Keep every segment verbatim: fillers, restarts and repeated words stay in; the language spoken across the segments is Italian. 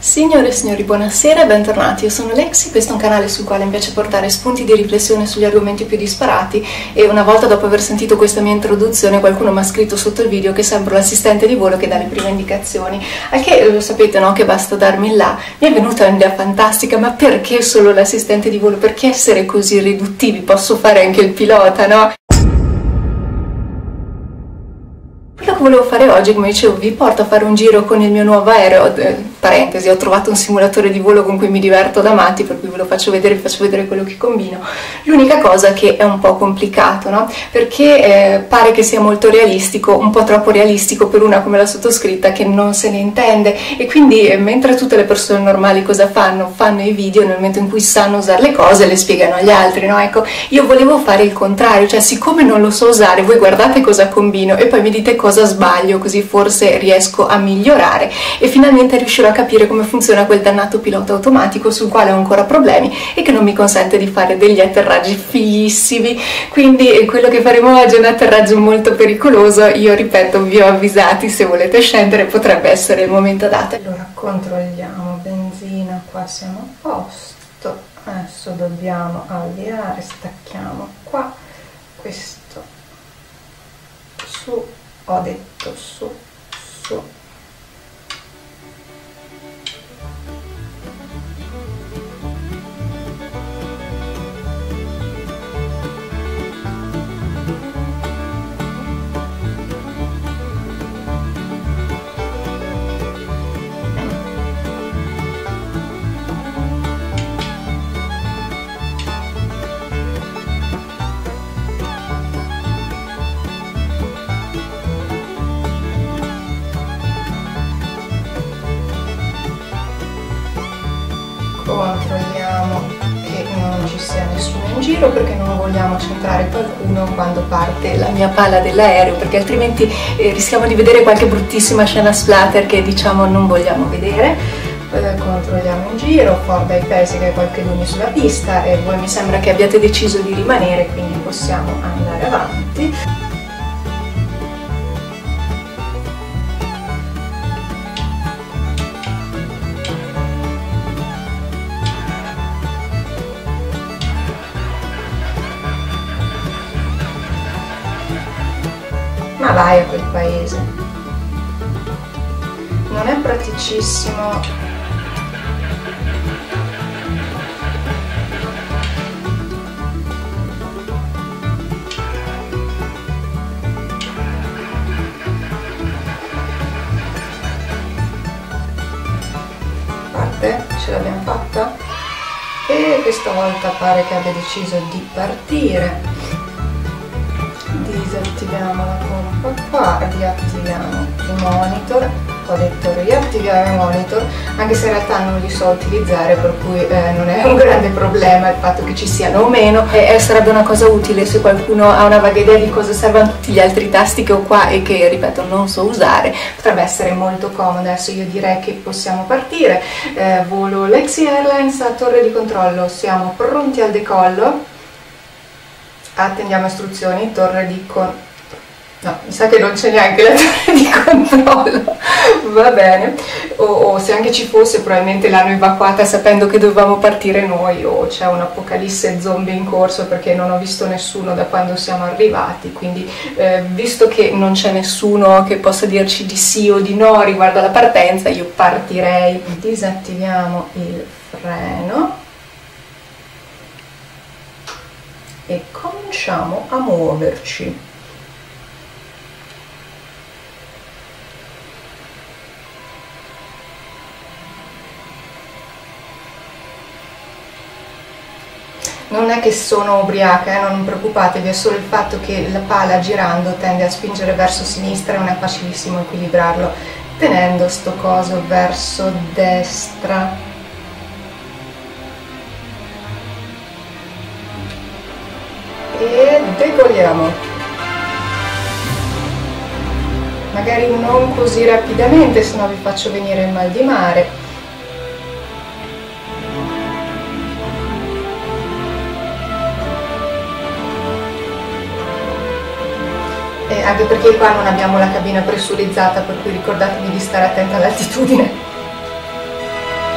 Signore e signori, buonasera e bentornati. Io sono Lexi, questo è un canale sul quale mi piace portare spunti di riflessione sugli argomenti più disparati e una volta dopo aver sentito questa mia introduzione qualcuno mi ha scritto sotto il video che sembro l'assistente di volo che dà le prime indicazioni, al che lo sapete, no? Che basta darmi là. Mi è venuta un'idea fantastica, ma perché solo l'assistente di volo? Perché essere così riduttivi? Posso fare anche il pilota, no? Quello che volevo fare oggi, come dicevo, vi porto a fare un giro con il mio nuovo aereo. Eh, parentesi, ho trovato un simulatore di volo con cui mi diverto da matti, per cui ve lo faccio vedere, vi faccio vedere quello che combino. L'unica cosa che è un po' complicato, no? Perché eh, pare che sia molto realistico, un po' troppo realistico per una come la sottoscritta che non se ne intende, e quindi eh, mentre tutte le persone normali cosa fanno? Fanno i video nel momento in cui sanno usare le cose e le spiegano agli altri, no? Ecco, io volevo fare il contrario, cioè siccome non lo so usare, voi guardate cosa combino e poi mi dite cosa cosa sbaglio, così forse riesco a migliorare e finalmente riuscirò a capire come funziona quel dannato pilota automatico sul quale ho ancora problemi e che non mi consente di fare degli atterraggi fighissimi. Quindi quello che faremo oggi è un atterraggio molto pericoloso. Io ripeto, vi ho avvisati, se volete scendere potrebbe essere il momento adatto. Allora controlliamo benzina, qua siamo a posto. Adesso dobbiamo avviare, stacchiamo qua, questo su, ho detto su, su. Controlliamo che non ci sia nessuno in giro, perché non vogliamo centrare qualcuno quando parte la mia pala dell'aereo, perché altrimenti eh, rischiamo di vedere qualche bruttissima scena splatter che diciamo non vogliamo vedere. Eh, controlliamo in giro, fuori dai pesi che qualche luni sulla pista, e voi mi sembra che abbiate deciso di rimanere, quindi possiamo andare avanti. Ma vai a quel paese. Non è praticissimo. Parte, ce l'abbiamo fatta. E questa volta pare che abbia deciso di partire. Disattiviamo la pompa qua, riattiviamo i monitor. Ho detto riattivare i monitor, anche se in realtà non li so utilizzare, per cui eh, non è un grande problema il fatto che ci siano o meno, e eh, sarebbe una cosa utile se qualcuno ha una vaga idea di cosa servono tutti gli altri tasti che ho qua e che, ripeto, non so usare. Potrebbe essere molto comodo. Adesso io direi che possiamo partire. Eh, volo Lexi Airlines a torre di controllo, siamo pronti al decollo. Attendiamo istruzioni, torre di controllo. No, mi sa che non c'è neanche la torre di controllo, va bene, o, o se anche ci fosse probabilmente l'hanno evacuata sapendo che dovevamo partire noi, o c'è un'apocalisse zombie in corso, perché non ho visto nessuno da quando siamo arrivati, quindi eh, visto che non c'è nessuno che possa dirci di sì o di no riguardo alla partenza, io partirei. Disattiviamo il freno e cominciamo a muoverci. Non è che sono ubriaca, eh, non preoccupatevi, è solo il fatto che la pala girando tende a spingere verso sinistra e non è facilissimo equilibrarlo tenendo sto coso verso destra. E decolliamo. Magari non così rapidamente, se no vi faccio venire il mal di mare. Eh, anche perché qua non abbiamo la cabina pressurizzata, per cui ricordatevi di stare attenta all'altitudine.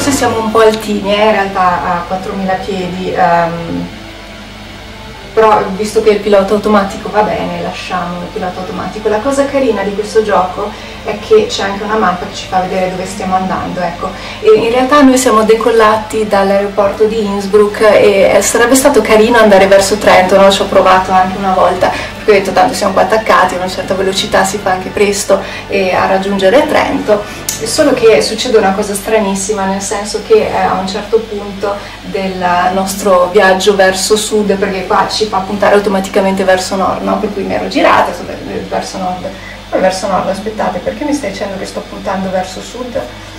forse siamo un po' altini, eh, in realtà a quattromila piedi, um, però visto che il pilota automatico va bene, lasciamo il pilota automatico. La cosa carina di questo gioco è che c'è anche una mappa che ci fa vedere dove stiamo andando, ecco. E in realtà noi siamo decollati dall'aeroporto di Innsbruck e sarebbe stato carino andare verso Trento, no? Ci ho provato anche una volta, perché ho detto tanto siamo qua attaccati, a una certa velocità si fa anche presto eh, a raggiungere Trento, solo che succede una cosa stranissima, nel senso che eh, a un certo punto del nostro viaggio verso sud, perché qua ci fa puntare automaticamente verso nord, no? Per cui mi ero girata verso nord. Poi verso nord, aspettate, perché mi stai dicendo che sto puntando verso sud?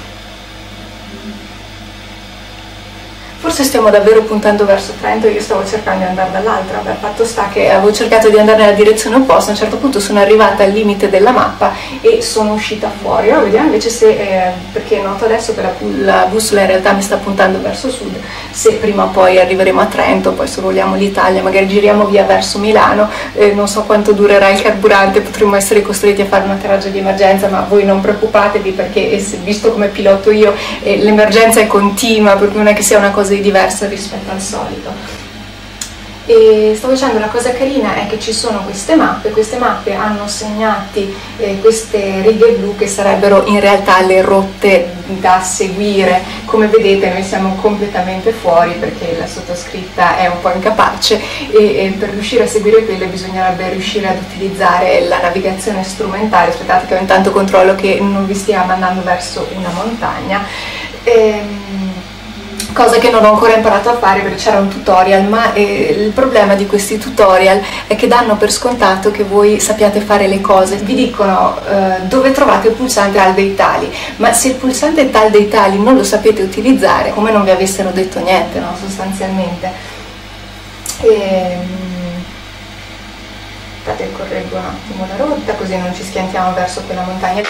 Forse stiamo davvero puntando verso Trento, io stavo cercando di andare dall'altra. Beh, fatto sta che avevo cercato di andare nella direzione opposta, a un certo punto sono arrivata al limite della mappa e sono uscita fuori. Ora vediamo invece se, eh, perché noto adesso che la, la bussola in realtà mi sta puntando verso sud, se prima o poi arriveremo a Trento, poi sorvoliamo l'Italia, magari giriamo via verso Milano, eh, non so quanto durerà il carburante, potremmo essere costretti a fare un atterraggio di emergenza, ma voi non preoccupatevi perché eh, visto come piloto io eh, l'emergenza è continua, per cui non è che sia una cosa di diverso rispetto al solito. E stavo dicendo, la cosa carina è che ci sono queste mappe, queste mappe hanno segnati eh, queste righe blu che sarebbero in realtà le rotte da seguire. Come vedete noi siamo completamente fuori perché la sottoscritta è un po' incapace e, e per riuscire a seguire quelle bisognerebbe riuscire ad utilizzare la navigazione strumentale. Aspettate che ho intanto controllo che non vi stia mandando verso una montagna. Ehm, cosa che non ho ancora imparato a fare perché c'era un tutorial, ma eh, il problema di questi tutorial è che danno per scontato che voi sappiate fare le cose, vi dicono eh, dove trovate il pulsante tal dei tali, ma se il pulsante tal dei tali non lo sapete utilizzare, come non vi avessero detto niente, no? Sostanzialmente. E, aspettate, correggo un attimo la rotta così non ci schiantiamo verso quella montagna.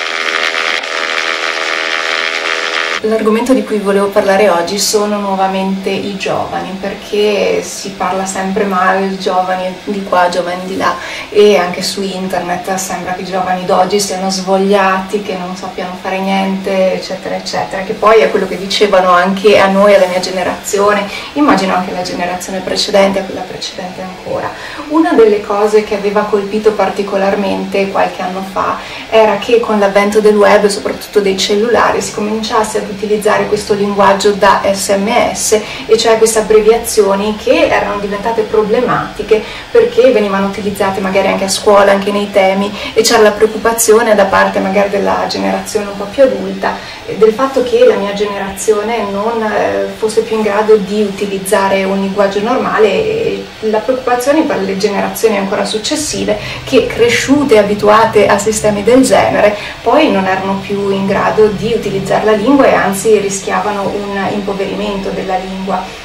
L'argomento di cui volevo parlare oggi sono nuovamente i giovani, perché si parla sempre male, giovani di qua, giovani di là, e anche su internet sembra che i giovani d'oggi siano svogliati, che non sappiano fare niente, eccetera, eccetera, che poi è quello che dicevano anche a noi, alla mia generazione, immagino anche alla generazione precedente, a quella precedente ancora. Una delle cose che aveva colpito particolarmente qualche anno fa era che con l'avvento del web, soprattutto dei cellulari, si cominciasse ad utilizzare questo linguaggio da sms, e cioè queste abbreviazioni che erano diventate problematiche perché venivano utilizzate magari anche a scuola, anche nei temi, e c'era la preoccupazione da parte magari della generazione un po' più adulta del fatto che la mia generazione non eh, fosse più in grado di utilizzare un linguaggio normale, e la preoccupazione per le generazioni ancora successive che, cresciute e abituate a sistemi del genere, poi non erano più in grado di utilizzare la lingua e anzi rischiavano un impoverimento della lingua.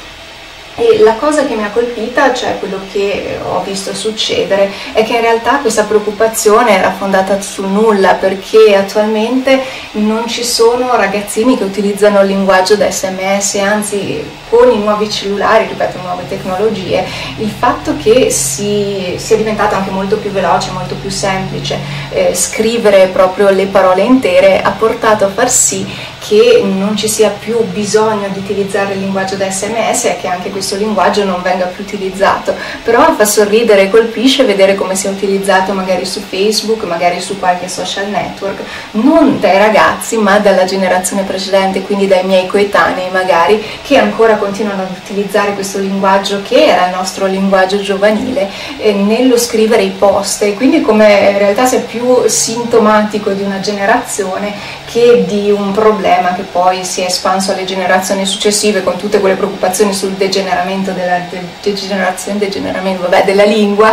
E la cosa che mi ha colpita, cioè quello che ho visto succedere, è che in realtà questa preoccupazione era fondata sul nulla, perché attualmente non ci sono ragazzini che utilizzano il linguaggio da sms, anzi con i nuovi cellulari, ripeto, nuove tecnologie, il fatto che si, sia diventato anche molto più veloce, molto più semplice eh, scrivere proprio le parole intere, ha portato a far sì che non ci sia più bisogno di utilizzare il linguaggio da sms e che anche questo linguaggio non venga più utilizzato. Però fa sorridere e colpisce vedere come sia utilizzato magari su Facebook, magari su qualche social network, non dai ragazzi ma dalla generazione precedente, quindi dai miei coetanei magari, che ancora continuano ad utilizzare questo linguaggio che era il nostro linguaggio giovanile eh, nello scrivere i post, e quindi come in realtà sia più sintomatico di una generazione che di un problema che poi si è espanso alle generazioni successive, con tutte quelle preoccupazioni sul degeneramento della de, degenerazione, degeneramento, vabbè, della lingua,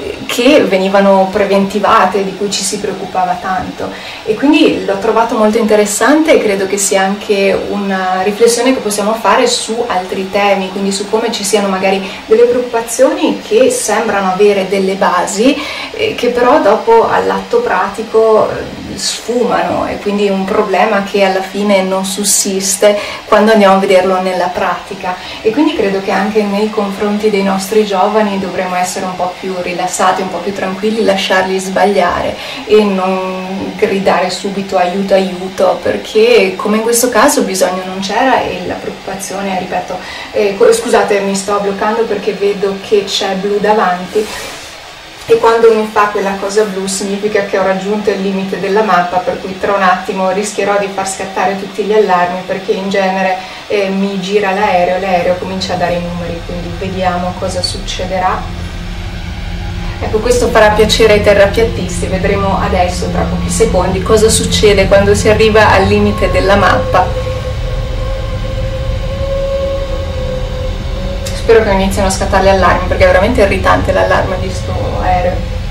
che venivano preventivate, di cui ci si preoccupava tanto. E quindi l'ho trovato molto interessante e credo che sia anche una riflessione che possiamo fare su altri temi, quindi su come ci siano magari delle preoccupazioni che sembrano avere delle basi, eh, che però dopo all'atto pratico sfumano, e quindi è un problema che alla fine non sussiste quando andiamo a vederlo nella pratica. E quindi credo che anche nei confronti dei nostri giovani dovremmo essere un po' più rilassati, un po' più tranquilli, lasciarli sbagliare e non gridare subito aiuto aiuto, perché come in questo caso bisogno non c'era e la preoccupazione, ripeto, eh, scusate, mi sto bloccando perché vedo che c'è blu davanti, e quando mi fa quella cosa blu significa che ho raggiunto il limite della mappa, per cui tra un attimo rischierò di far scattare tutti gli allarmi, perché in genere eh, mi gira l'aereo, l'aereo comincia a dare i numeri, quindi vediamo cosa succederà. Ecco, questo farà piacere ai terrapiattisti, vedremo adesso tra pochi secondi cosa succede quando si arriva al limite della mappa. Spero che non iniziano a scattare gli allarmi, perché è veramente irritante l'allarme di sto aereo.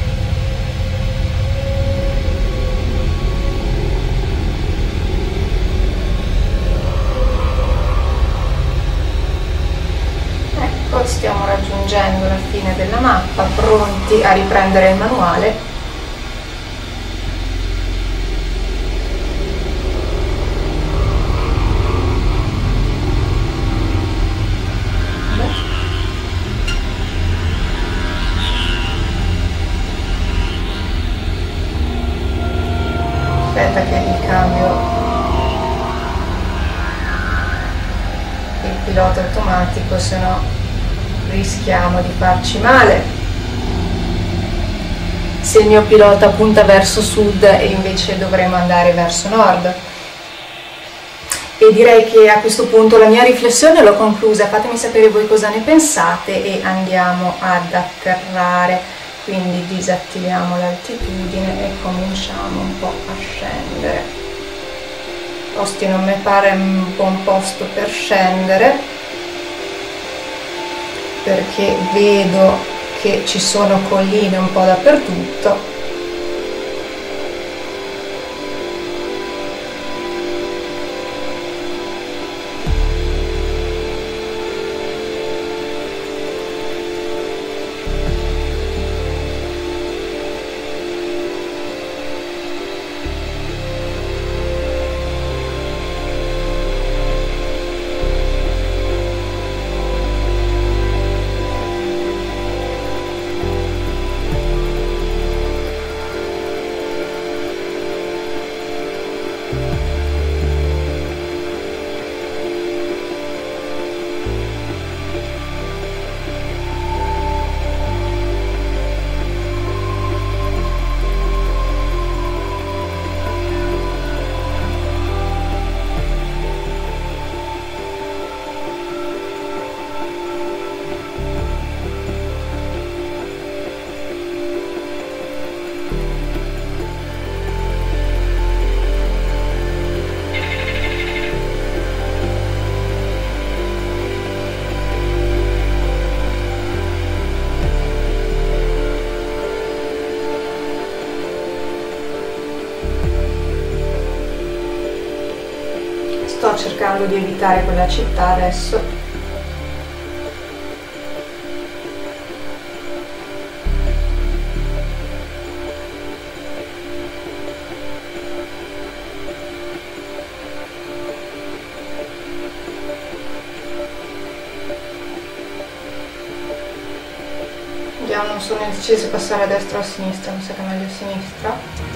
Ecco, stiamo raggiungendo la fine della mappa, pronti a riprendere il manuale. Aspetta che ricambio il pilota automatico, se no rischiamo di farci male. Se il mio pilota punta verso sud e invece dovremo andare verso nord. E direi che a questo punto la mia riflessione l'ho conclusa, fatemi sapere voi cosa ne pensate e andiamo ad atterrare. Quindi disattiviamo l'altitudine e cominciamo un po' a scendere. Ostia non mi pare un buon posto per scendere, perché vedo che ci sono colline un po' dappertutto. Sto cercando di evitare quella città adesso. Vediamo, non sono indeciso se passare a destra o a sinistra, mi sa che è meglio a sinistra.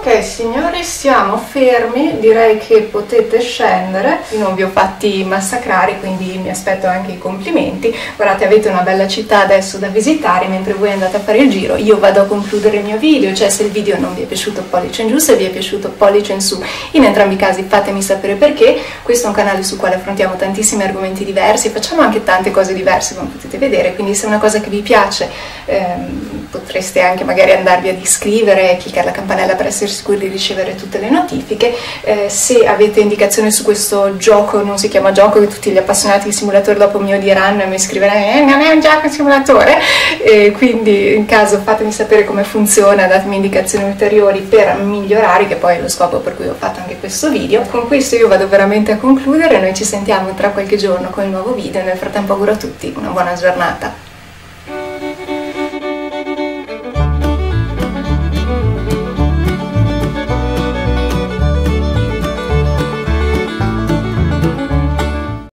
Ok signori, siamo fermi, direi che potete scendere, non vi ho fatti massacrare, quindi mi aspetto anche i complimenti. Guardate, avete una bella città adesso da visitare mentre voi andate a fare il giro. Io vado a concludere il mio video, cioè se il video non vi è piaciuto pollice in giù, se vi è piaciuto pollice in su. In entrambi i casi fatemi sapere perché. Questo è un canale sul quale affrontiamo tantissimi argomenti diversi, facciamo anche tante cose diverse come potete vedere, quindi se è una cosa che vi piace ehm, potreste anche magari andarvi ad iscrivere e cliccare la campanella per essere sicuri di ricevere tutte le notifiche. Eh, se avete indicazioni su questo gioco, non si chiama gioco, che tutti gli appassionati di simulatore dopo mi odieranno e mi scriveranno eh, non è un gioco, è un simulatore, e quindi in caso fatemi sapere come funziona, datemi indicazioni ulteriori per migliorare, che poi è lo scopo per cui ho fatto anche questo video. Con questo io vado veramente a concludere, noi ci sentiamo tra qualche giorno con il nuovo video, nel frattempo auguro a tutti una buona giornata.